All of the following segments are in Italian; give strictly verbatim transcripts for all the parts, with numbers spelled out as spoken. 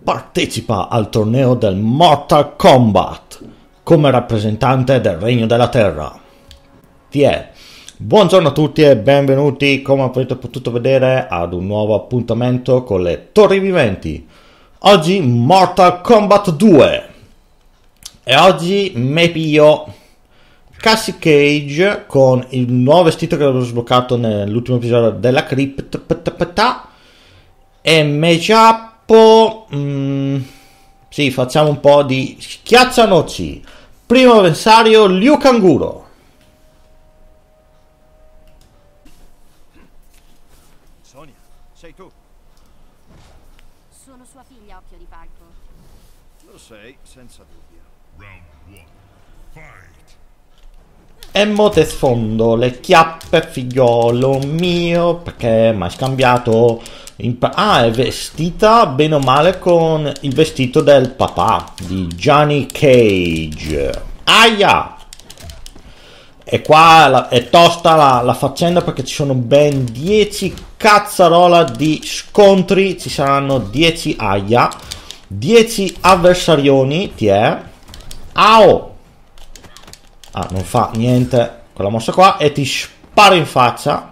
partecipa al torneo del Mortal Kombat come rappresentante del Regno della Terra. Ti è. Buongiorno a tutti e benvenuti, come avrete potuto vedere, ad un nuovo appuntamento con le Torri Viventi. Oggi Mortal Kombat due. E oggi me piglio Cassie Cage con il nuovo vestito che avevo sbloccato nell'ultimo episodio della Crypt. E me giappo... Mm, sì, facciamo un po' di schiaccianoci. Primo avversario, Liu Kanguro. Sonia, sei tu? Sono sua figlia, Occhio di Falco. Lo sei, senza dubbio. E mo te sfondo le chiappe, figliolo mio, perché mi hai scambiato... In ah, è vestita bene o male con il vestito del papà di Johnny Cage. Aia! E qua la, è tosta la, la faccenda perché ci sono ben dieci cazzarola di scontri. Ci saranno dieci aia, dieci avversarioni. Ti è? Au! Ah, non fa niente quella mossa qua e ti spara in faccia.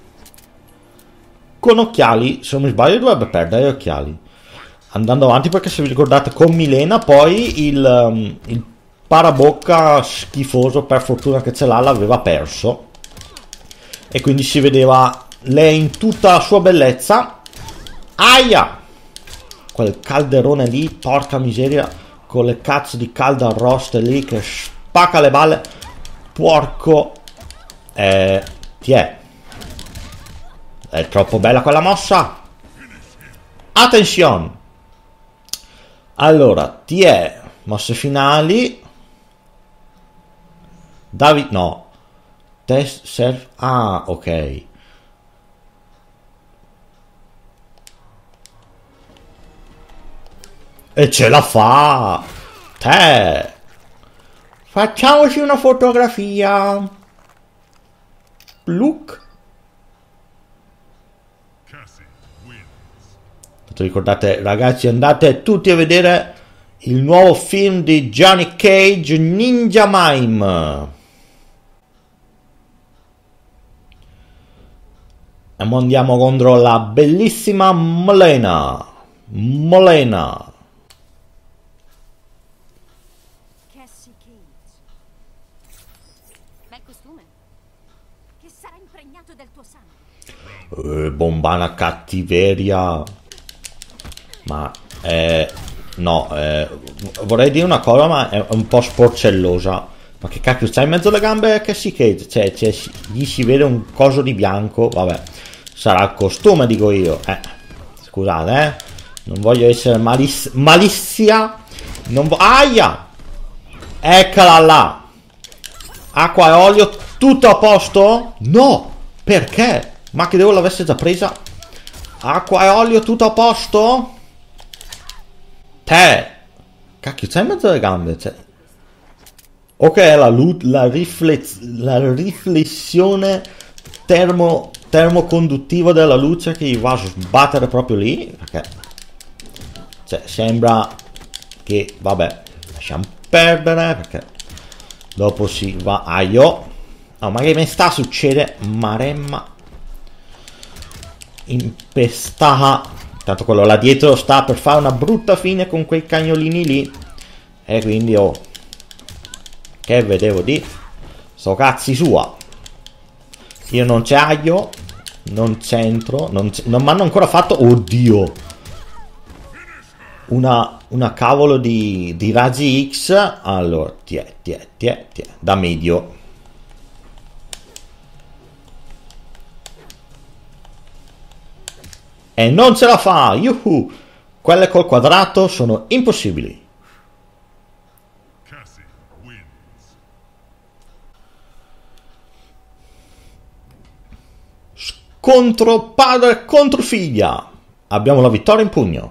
Con occhiali, se non mi sbaglio dovrebbe perdere gli occhiali. Andando avanti, perché se vi ricordate con Milena poi il, um, il parabocca schifoso, per fortuna che ce l'ha, l'aveva perso. E quindi si vedeva lei in tutta la sua bellezza. Aia! Quel calderone lì, porca miseria, con le cazzo di caldarroste lì che spacca le balle. Porco. Eh, ti è. È troppo bella quella mossa. Attenzione. Allora, ti è. Mosse finali. David, no. Test serve. Ah, ok. E ce la fa. Te. Facciamoci una fotografia. Look. Ricordate, ragazzi, andate tutti a vedere il nuovo film di Johnny Cage, Ninja Mime. E mo andiamo contro la bellissima Milena. Milena. Cassie Cage. Bel costume. Che sarà impregnato del tuo sangue. Eh, bombana cattiveria. Ma eh, no, eh, vorrei dire una cosa, ma è un po' sporcellosa. Ma che cacchio, c'hai in mezzo alle gambe che si che cioè, cioè, gli si vede un coso di bianco. Vabbè, sarà il costume, dico io. Eh, scusate, eh, non voglio essere maliz malizia. Non vo aia! Eccola là. Acqua e olio, tutto a posto? No, perché? Ma che devo l'avesse già presa? Acqua e olio, tutto a posto? Te! Cacchio, c'hai in mezzo alle gambe? Cioè... Ok, la, la, rifless la riflessione termo termoconduttiva della luce che gli va a sbattere proprio lì. Perché... Cioè, sembra che... Vabbè, lasciamo perdere, perché... Dopo si va... Aio! No, ma che mi sta succedendo? Maremma... Impestata... Tanto quello là dietro sta per fare una brutta fine con quei cagnolini lì. E quindi oh. Che vedevo di. Sto cazzi sua. Io non c'aglio. Non c'entro. Non, non mi hanno ancora fatto. Oddio. Una, una cavolo di, di raggi X. Allora. Tiè, tiè, tiè, tiè. Da medio. E non ce la fa! Yuhu! Quelle col quadrato sono impossibili. Scontro padre contro figlia. Abbiamo la vittoria in pugno.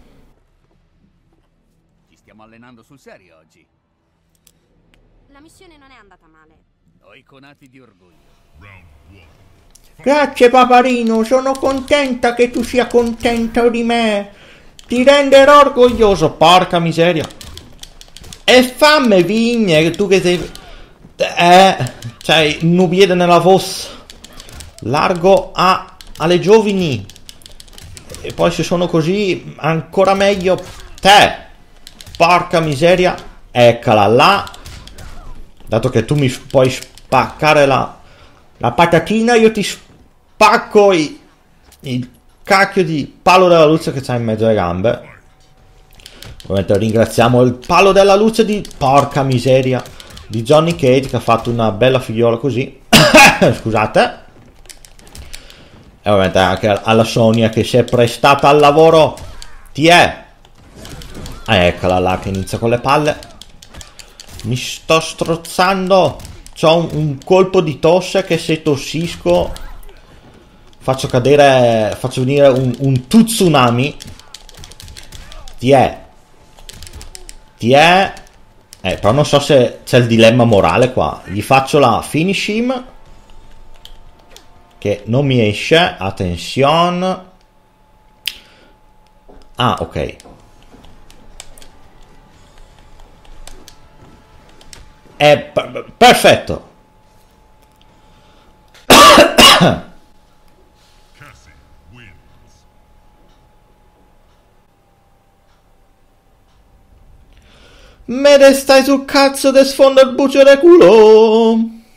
Ci stiamo allenando sul serio oggi. La missione non è andata male. Noi conati di orgoglio. Grazie paparino, sono contenta che tu sia contento di me. Ti renderò orgoglioso, porca miseria. E fammi vigne, tu che sei... Eh, cioè, nubiede nella voce. Largo a, alle giovani. E poi se sono così, ancora meglio. Te, porca miseria. Eccola là. Dato che tu mi puoi spaccare la, la patatina, io ti spacco i, il cacchio di palo della luce che c'ha in mezzo alle gambe. Ovviamente ringraziamo il palo della luce di porca miseria di Johnny Cage, che ha fatto una bella figliola così. Scusate. E ovviamente anche alla Sonia che si è prestata al lavoro. Ti è. Eccola là che inizia con le palle. Mi sto strozzando. C'ho un, un colpo di tosse che se tossisco faccio cadere, faccio venire un, un tsunami. Ti è. Ti è. Eh, però non so se c'è il dilemma morale qua. Gli faccio la finish him, che non mi esce. Attenzione. Ah, ok. È per perfetto. Me ne stai sul cazzo de sfondo il bucio del culo.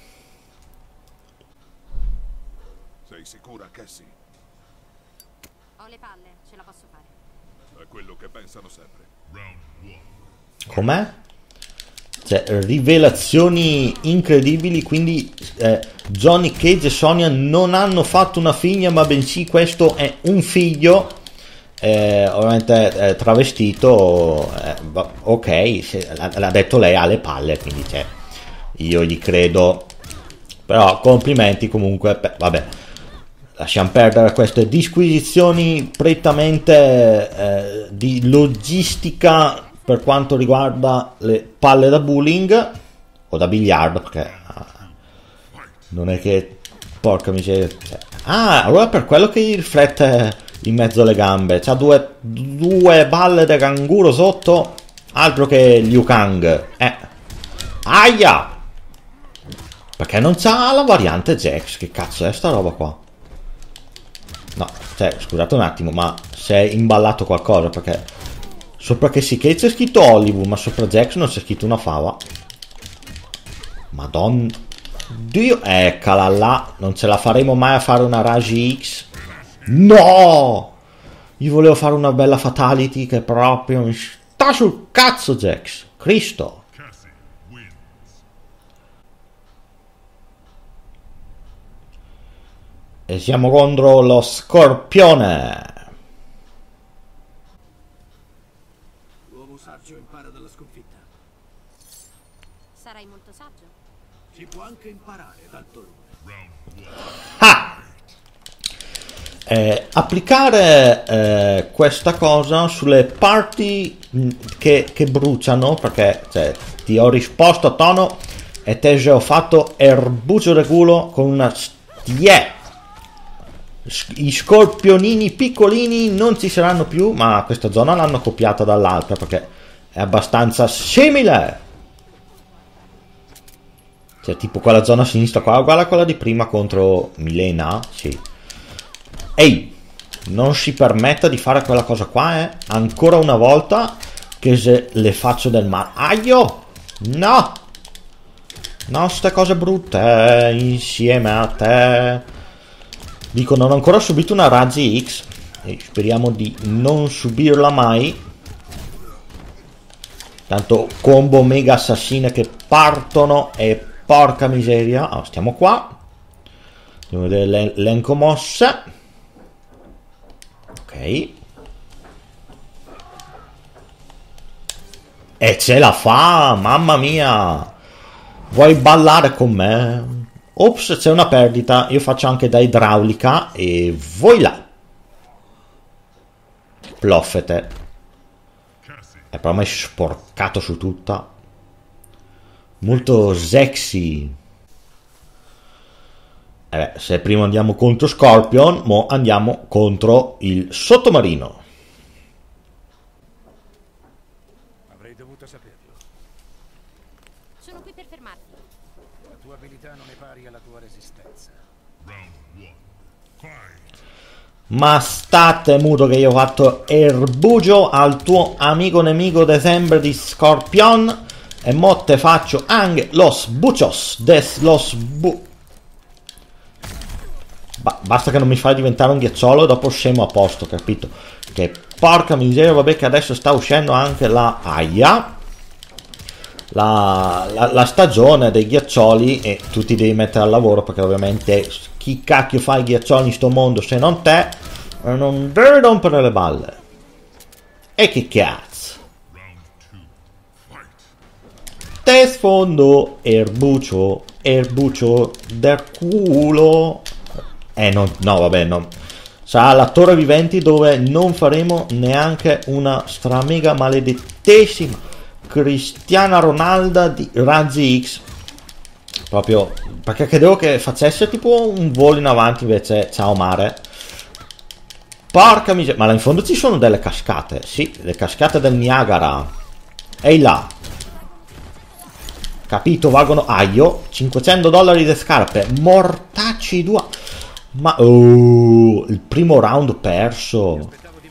Sei sicura, Cassie? Ho le palle, ce la posso fare. È quello che pensano sempre. Com'è? Cioè, rivelazioni incredibili. Quindi eh, Johnny Cage e Sonia non hanno fatto una figlia, ma bensì questo è un figlio. Eh, ovviamente eh, travestito. eh, ok, se, l'ha detto lei, ha le palle, quindi cioè, io gli credo. Però complimenti comunque. Beh, vabbè, lasciamo perdere queste disquisizioni prettamente eh, di logistica per quanto riguarda le palle da bowling o da biliardo, perché ah, non è che porca miseria. Ah, allora per quello che gli riflette in mezzo alle gambe. C'ha due, due balle da canguro sotto. Altro che Liu Kang. Eh. Aia! Perché non c'ha la variante Jax? Che cazzo è sta roba qua? No, cioè, scusate un attimo, ma se è imballato qualcosa, perché sopra che si che c'è scritto Hollywood, ma sopra Jax non c'è scritto una fava. Madonna Dio, eccola là. Non ce la faremo mai a fare una Ragi X. No! Io volevo fare una bella fatality che proprio mi sta sul cazzo Jax. Cristo. E siamo contro lo Scorpione. L'uomo saggio impara dalla sconfitta. Sarai molto saggio. Si può anche imparare dal dolore. Ah! Eh, applicare eh, questa cosa sulle parti che, che bruciano, perché cioè, ti ho risposto a tono e te già ho fatto erbucio de culo con una stie. I scorpionini piccolini non ci saranno più, ma questa zona l'hanno copiata dall'altra perché è abbastanza simile. Cioè tipo quella zona a sinistra qua, guarda quella di prima contro Milena, sì. Ehi, non si permetta di fare quella cosa qua, eh. Ancora una volta che se le faccio del male. Aio! No! No, ste cose brutte, eh, insieme a te. Dico, non ho ancora subito una Raggi X e speriamo di non subirla mai. Tanto combo mega assassine che partono e porca miseria. Oh, stiamo qua. Andiamo a vedere l'elenco mosse. Ok. E ce la fa, mamma mia. Vuoi ballare con me? Ops, c'è una perdita. Io faccio anche da idraulica e voi là. Ploffete. E però mi hai sporcato su tutta. Molto sexy. E beh, se prima andiamo contro Scorpion, mo andiamo contro il sottomarino. Sono qui per fermarti. La tua abilità non è pari alla tua resistenza. Ma state muto che io ho fatto erbugio al tuo amico nemico de sempre di Scorpion. E mo te faccio anche los buchos des los bu... Ba basta che non mi fai diventare un ghiacciolo e dopo scemo a posto, capito? Che porca miseria, vabbè che adesso sta uscendo anche la aia. La, la, la stagione dei ghiaccioli e tu ti devi mettere al lavoro perché ovviamente chi cacchio fa i ghiaccioli in sto mondo se non te, non devi rompere le balle. E che cazzo? Te sfondo, erbucio, erbucio del culo. Eh no, no vabbè no. Sarà la torre viventi dove non faremo neanche una stramega maledettesima Cristiana Ronaldo di Razzi X. Proprio perché credevo che facesse tipo un volo in avanti, invece ciao mare. Porca miseria. Ma là in fondo ci sono delle cascate. Sì, le cascate del Niagara. Ehi là. Capito, valgono aio. cinquecento dollari di scarpe. Mortacci due. Ma oh, il primo round perso.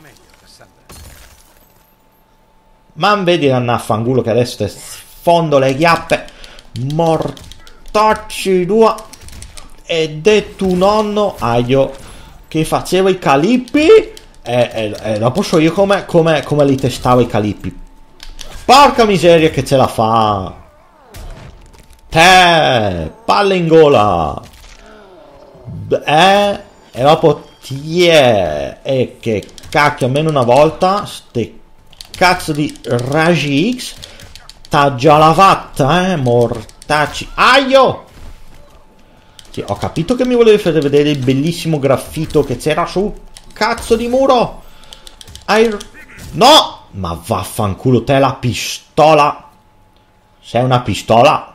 Ma vedi a fangulo che adesso te sfondo le chiappe. Mortacci due. Ed è tu nonno aio che faceva i calippi. E, e, e dopo so io come, come, come li testavo i calippi. Porca miseria che ce la fa. Te palle in gola. Eh, e dopo tie. E che cacchio, almeno una volta ste cazzo di Ragi X t'ha già lavata, eh, mortacci. Aio! Sì, ho capito che mi volevi fare vedere il bellissimo graffito che c'era sul cazzo di muro. Ai... No! Ma vaffanculo, te la pistola. Sei una pistola.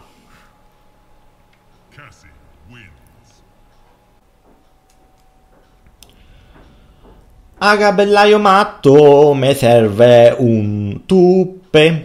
A gabellaio matto me serve un tuppe.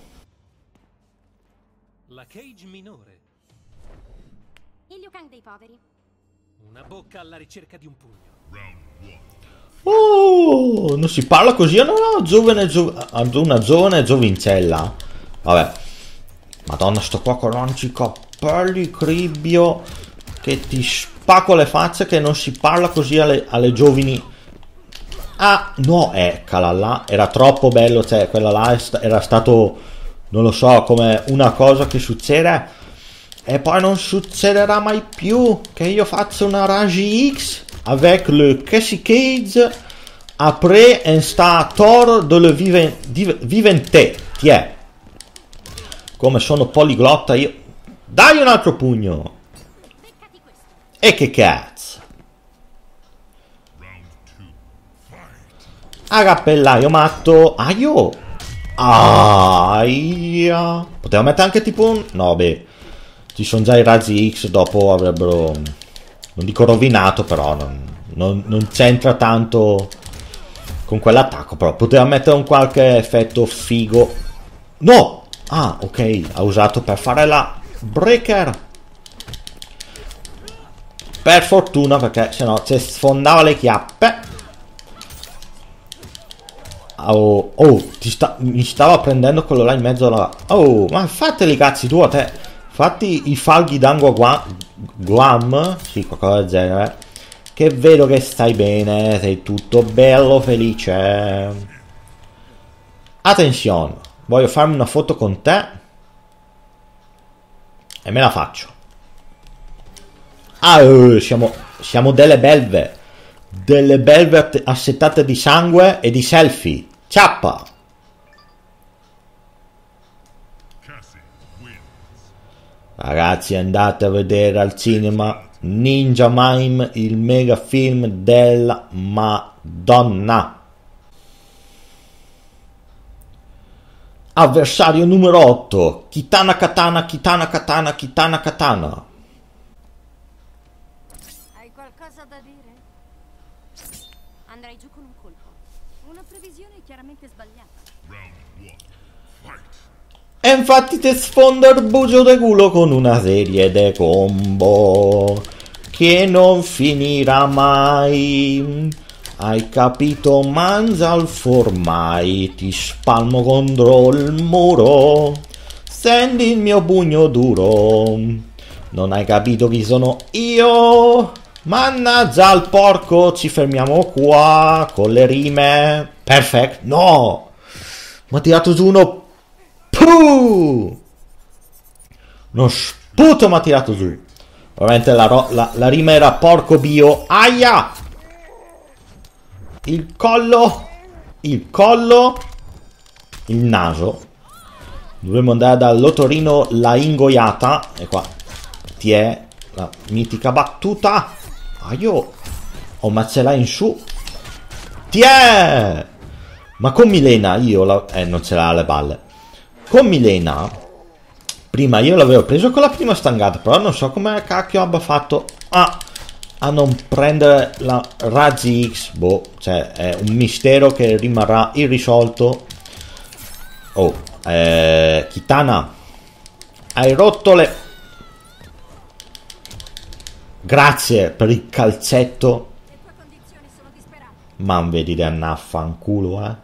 La cage minore. Il Liu Kang dei poveri. Una bocca alla ricerca di un pugno. Oh, non si parla così a una giovane, gio ad una giovane giovincella. Vabbè. Madonna, sto qua con ogni capelli, cribbio, che ti spacco le facce, che non si parla così alle, alle giovani. Ah, no, eccola là, era troppo bello, cioè, quella là era stato, non lo so, come una cosa che succede e poi non succederà mai più, che io faccio una Ragi X avec le Casey Cage après un stator de le vivente, ti è, come sono poliglotta io, dai un altro pugno, e che cazzo. A cappellaio matto. Aio. Aia. Poteva mettere anche tipo un... No, beh. Ci sono già i razzi X. Dopo avrebbero... Non dico rovinato, però non, non, non c'entra tanto con quell'attacco. Però poteva mettere un qualche effetto figo. No. Ah, ok. Ha usato per fare la breaker. Per fortuna, perché sennò ci sfondava le chiappe. Oh, oh, ti sta, mi stava prendendo quello là in mezzo alla... Oh, ma fateli cazzi tu a te. Fatti i falghi d'angua Guam, Guam, sì, qualcosa del genere. Che vedo che stai bene, sei tutto bello, felice. Attenzione, voglio farmi una foto con te. E me la faccio. Ah, oh, siamo, siamo delle belve. Delle belve assettate di sangue e di selfie. Ciappa. Ragazzi, andate a vedere al cinema Ninja Mime, il mega film della Madonna. Avversario numero otto. Kitana Katana, Kitana Katana, Kitana Katana. Hai qualcosa da dire? Andrai giù con un colpo. Una previsione chiaramente sbagliata. E infatti ti sfondo il bucio de culo con una serie de combo che non finirà mai. Hai capito, mangia il formai, ti spalmo contro il muro. Senti il mio pugno duro. Non hai capito chi sono io? Mannaggia il porco, ci fermiamo qua con le rime. Perfetto. No! Mi ha tirato su uno. Puh! Uno sputo mi ha tirato su. Ovviamente la, la, la rima era porco bio. Aia! Il collo. Il collo. Il naso. Dovremmo andare dall'otorino la ingoiata. E qua. Ti è la mitica battuta. Aio. Oh, ma ce l'ha in su. Ti è. Ma con Milena io la... Eh, non ce l'ha alle balle. Con Milena, prima io l'avevo preso con la prima stangata, però non so come cacchio abbia fatto a, a non prendere la raggi X, boh, cioè è un mistero che rimarrà irrisolto. Oh, eh, Kitana, hai rotto le... Grazie per il calcetto. Le tue condizioni sono disperate. Ma vedi di annaffanculo, eh.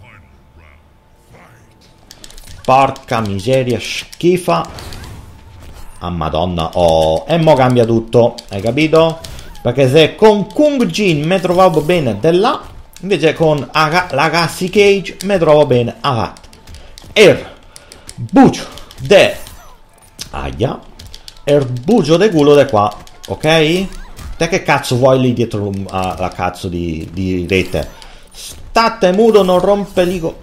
Porca miseria, schifa. Ah madonna. Oh, e mo cambia tutto. Hai capito? Perché se con Kung Jin mi trovavo bene da là, invece con Aga, la Cassie Cage mi trovo bene avanti. Er bucio de aia. Er bucio de culo de qua. Ok? Te che cazzo vuoi lì dietro alla cazzo di, di rete? State muto, non rompe lì.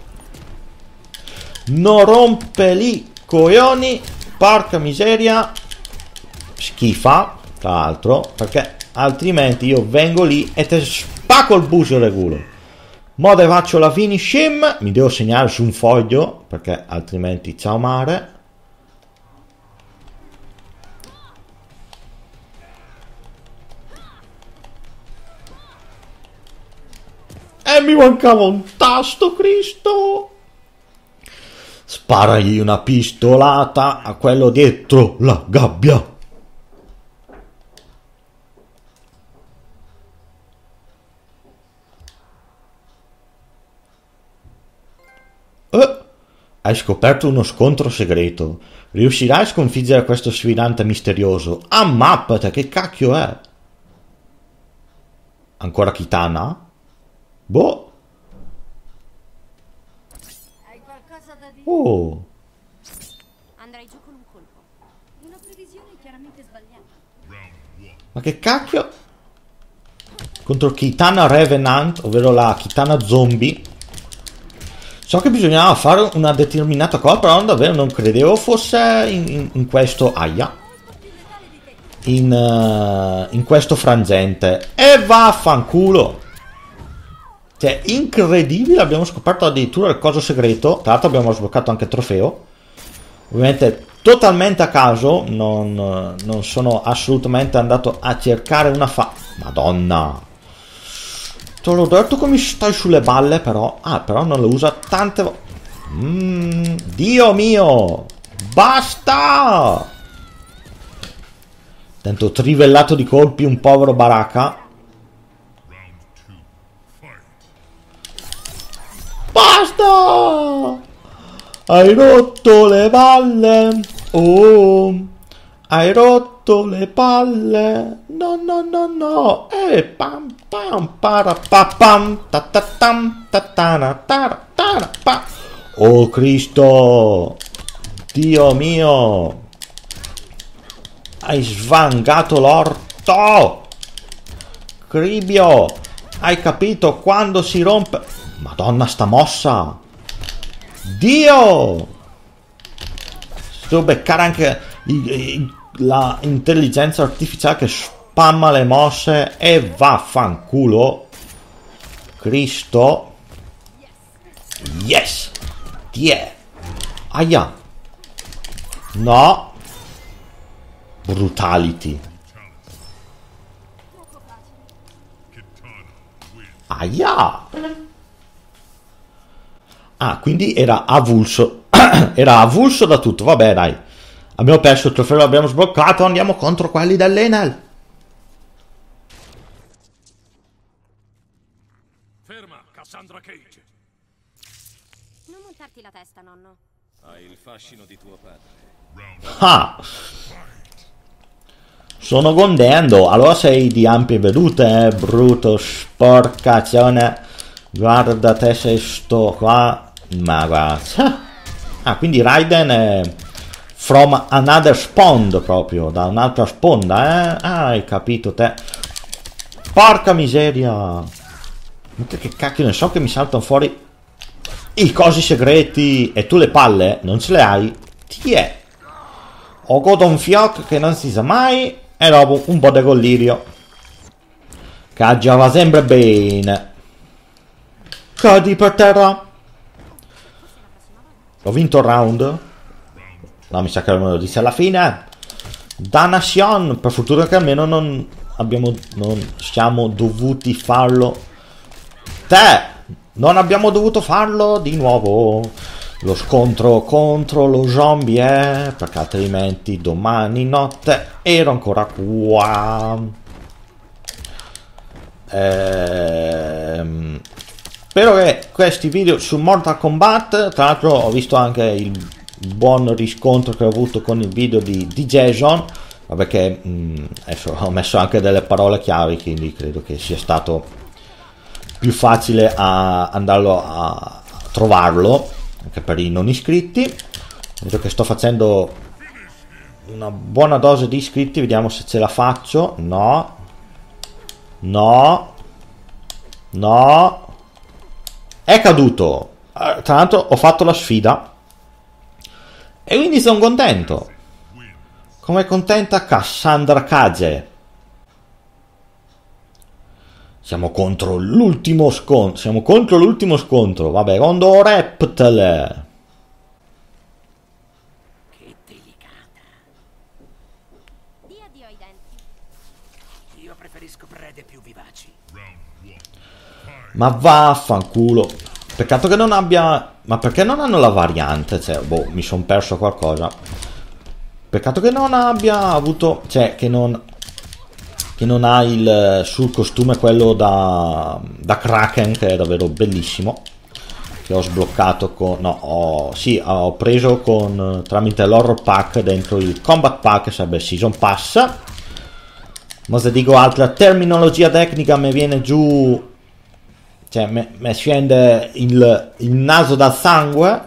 Non rompe lì coglioni. Porca miseria. Schifa. Tra l'altro. Perché altrimenti io vengo lì e te spacco il bucio del culo. Mo te faccio la finishim. Mi devo segnare su un foglio. Perché altrimenti ciao mare. E mi mancava un tasto, Cristo. Sparagli una pistolata a quello dietro la gabbia. Eh, hai scoperto uno scontro segreto. Riuscirai a sconfiggere questo sfidante misterioso? Ammappate, che cacchio è? Ancora Kitana? Boh. Hai qualcosa da dire? Oh. Andrai giù con un colpo. Una previsione chiaramente sbagliata. Ma che cacchio? Contro Kitana Revenant, ovvero la Kitana zombie. So che bisognava fare una determinata cosa, però davvero non credevo fosse in, in, in questo... Aia. In, uh, in questo frangente. E vaffanculo. Cioè, incredibile, abbiamo scoperto addirittura il coso segreto. Tra l'altro abbiamo sbloccato anche il trofeo. Ovviamente totalmente a caso, non, non sono assolutamente andato a cercare una fa... Madonna. Te l'ho detto che mi stai sulle balle, però... Ah, però non lo usa tante volte. Mm, Dio mio. Basta. Tanto trivellato di colpi un povero Baraka. Basta! Hai rotto le palle. Oh, hai rotto le palle. No, no, no, no. E pam, pam, para, pa, pam, ta, ta, tam, ta, ta, na, ta, ta, pa. Oh, Cristo. Dio mio. Hai svangato l'orto. Cribio. Hai capito quando si rompe... Madonna sta mossa. Dio. Devo beccare anche la intelligenza artificiale che spamma le mosse. E vaffanculo. Cristo. Yes. Tie. Aia. No. Brutality. Aia. Ah, quindi era avulso. era avulso da tutto. Vabbè, dai. Abbiamo perso il trofeo, l'abbiamo sbloccato, andiamo contro quelli dell'Enel. Ferma, Cassandra Cage. Non montarti la testa, nonno. Hai il fascino di tuo padre. Ah! Sono gondendo. Allora sei di ampie vedute, eh, bruto sporcazione. Guarda te se sto qua. Ma guarda. Ah, quindi Raiden è from another spawn, proprio, da un'altra sponda, eh? Ah, hai capito te. Porca miseria. Che cacchio ne so che mi saltano fuori i cosi segreti. E tu le palle non ce le hai? Ti è. Ho godo un fiocco che non si sa mai. E dopo un po' di collirio. Caggiava sempre bene. Cadi per terra. Ho vinto il round. No, mi sa che me lo disse alla fine. Danation. Per fortuna che almeno non abbiamo, non siamo dovuti farlo. Te, non abbiamo dovuto farlo di nuovo. Lo scontro contro lo zombie, eh, perché altrimenti domani notte ero ancora qua. Ehm, spero che questi video su Mortal Kombat, tra l'altro ho visto anche il buon riscontro che ho avuto con il video di, di Jason, vabbè che mh, adesso ho messo anche delle parole chiave, quindi credo che sia stato più facile a andarlo a trovarlo anche per i non iscritti. Vedo che sto facendo una buona dose di iscritti, vediamo se ce la faccio. No, no, no, è caduto. Tra l'altro ho fatto la sfida e quindi sono contento, come contenta Cassandra Cage. Siamo contro l'ultimo scontro. Siamo contro l'ultimo scontro. Vabbè, Rondo Reptile. Che delicata. Di addio ai denti. Io preferisco prede più vivaci. Ma vaffanculo. Peccato che non abbia... Ma perché non hanno la variante? Cioè, boh, mi sono perso qualcosa. Peccato che non abbia avuto... Cioè, che non... Che non ha il sul costume quello da, da Kraken, che è davvero bellissimo, che ho sbloccato con, no, ho, sì, ho preso con tramite l'horror pack dentro il combat pack, sarebbe season pass. Ma se dico altra terminologia tecnica mi viene giù, cioè mi scende il, il naso dal sangue.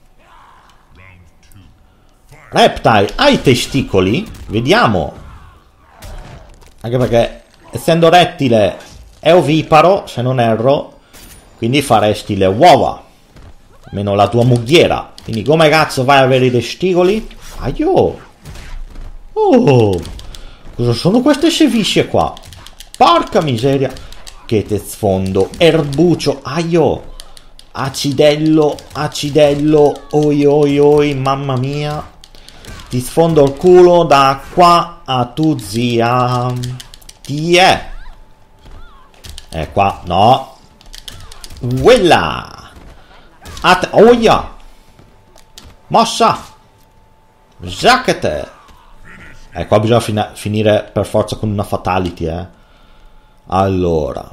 Reptile, hai testicoli? Vediamo. Anche perché essendo rettile è oviparo, se non erro, quindi faresti le uova, almeno la tua mughiera. Quindi come cazzo vai a avere i testicoli? Aio! Oh! Cosa sono queste sevisce qua? Porca miseria! Che te sfondo, erbucio, aio! Acidello, acidello, oi oi oi, mamma mia! Ti sfondo il culo da qua a tu zia. Ti è? Eh qua, no. Quella. At oia. Mossa. Zacchete. Eh qua bisogna fin finire per forza con una fatality, eh. Allora.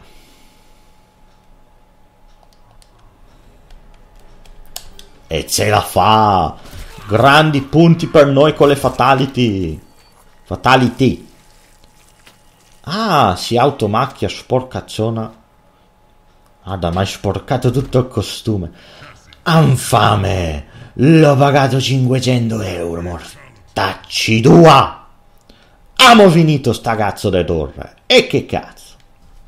E ce la fa. Grandi punti per noi con le fatality. Fatality. Ah, si automacchia, sporcacciona. Ah, da mai sporcato tutto il costume. Infame. L'ho pagato cinquecento euro, mortacci tua. Amo finito sta cazzo di torre. E che cazzo.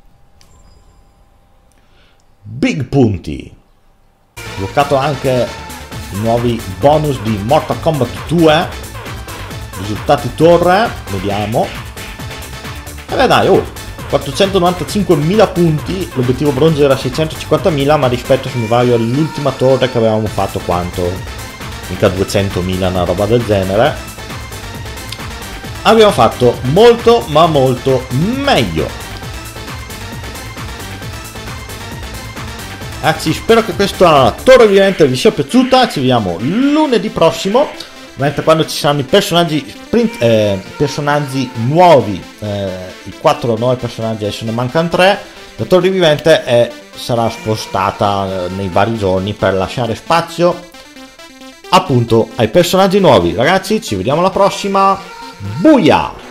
Big punti. Bloccato anche i nuovi bonus di Mortal Kombat due. Risultati torre, vediamo. E beh dai, oh, quattrocentonovantacinquemila punti. L'obiettivo bronzo era seicentocinquantamila, ma rispetto, se mi sbaglio, all'ultima torre che avevamo fatto, quanto? Mica duecentomila, una roba del genere. Abbiamo fatto molto ma molto meglio. Ragazzi, spero che questa torre vivente vi sia piaciuta. Ci vediamo lunedì prossimo, mentre quando ci saranno i personaggi sprint, eh, personaggi nuovi, eh, i quattro nuovi personaggi, adesso ne mancano tre. La torre vivente è, sarà spostata eh, nei vari giorni per lasciare spazio appunto ai personaggi nuovi. Ragazzi, ci vediamo alla prossima. Buia!